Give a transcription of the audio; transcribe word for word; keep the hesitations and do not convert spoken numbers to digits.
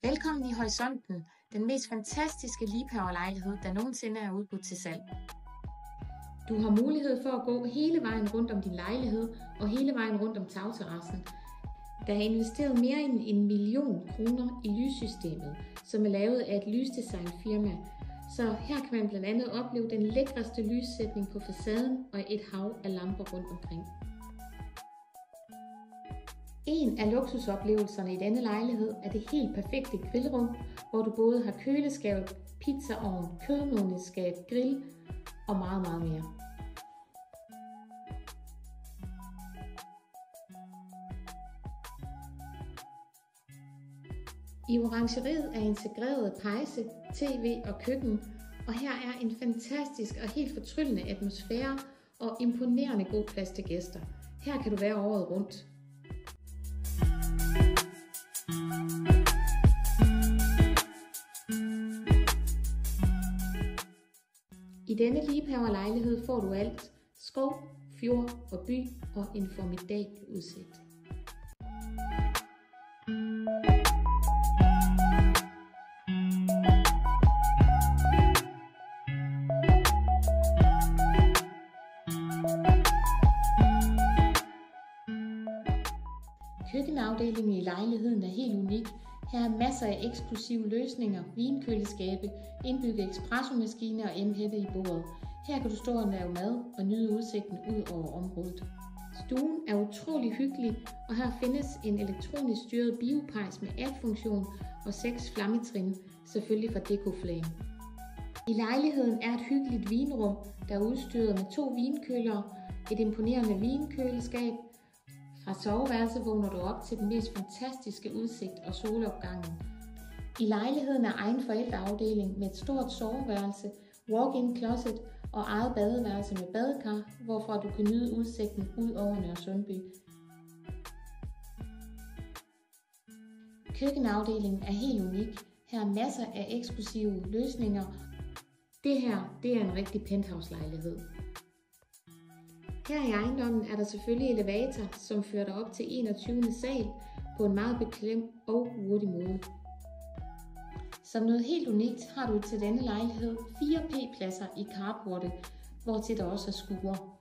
Velkommen i Horisonten, den mest fantastiske liebhaverlejlighed, der nogensinde er udbudt til salg. Du har mulighed for at gå hele vejen rundt om din lejlighed og hele vejen rundt om tagterrassen. Der er investeret mere end en million kroner i lyssystemet, som er lavet af et lysdesignfirma. Så her kan man blandt andet opleve den lækreste lyssætning på facaden og et hav af lamper rundt omkring. En af luksusoplevelserne i denne lejlighed er det helt perfekte grillrum, hvor du både har køleskab, pizzaovn, kødmodningsskab, grill og meget, meget mere. I orangeriet er integreret pejse, tv og køkken, og her er en fantastisk og helt fortryllende atmosfære og imponerende god plads til gæster. Her kan du være året rundt. I denne liebhaverlejlighed får du alt: skov, fjord og by og en formidabel udsigt. Køkkenafdelingen i lejligheden er helt unik. Her er masser af eksklusive løsninger, vinkøleskabe, indbygget espressomaskine og emhætte i bordet. Her kan du stå og lave mad og nyde udsigten ud over området. Stuen er utrolig hyggelig, og her findes en elektronisk styret biopejs med add-funktion og seks flammetrin, selvfølgelig fra Decoflame. I lejligheden er et hyggeligt vinrum, der er udstyret med to vinkølere, et imponerende vinkøleskab. Fra soveværelset vågner du op til den mest fantastiske udsigt og solopgangen. I lejligheden er egen forældreafdeling med et stort soveværelse, walk-in closet og eget badeværelse med badekar, hvorfra du kan nyde udsigten ud over Nørresundby. Køkkenafdelingen er helt unik. Her er masser af eksklusive løsninger. Det her, det er en rigtig penthouse-lejlighed. Her i ejendommen er der selvfølgelig elevator, som fører dig op til enogtyvende sal på en meget bekvem og hurtig måde. Som noget helt unikt har du til denne lejlighed fire p-pladser i carportet, hvortil der også er skure.